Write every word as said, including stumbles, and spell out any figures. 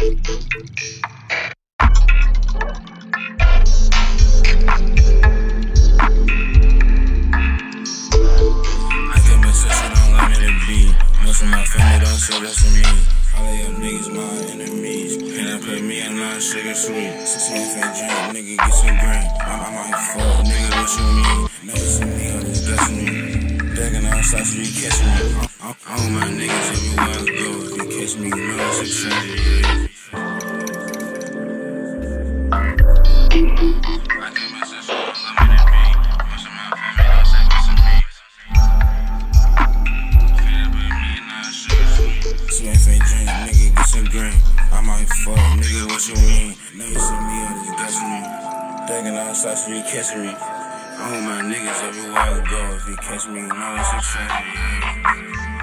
Most of my family don't say that's for me. All of your niggas my enemies. And I put me in my sugar sweet. Six man fake drink, nigga get some green. I'm, I'm out here fuck, nigga, what you mean? Never see me, I'm just guessing me. Begging outside so you catching me. I'm, I'm on my niggas everywhere I go. If you catch me, you know it's a tragedy. I think my sister was loving at me. Most of my family don't say what's in me. Drink, nigga, get some green. I'm out here fuck, nigga, what you mean? Never see me, I'm just guessing me. Begging outside so you catching me. I'm with my niggas everywhere I go. If you catch me, you know it's a tragedy.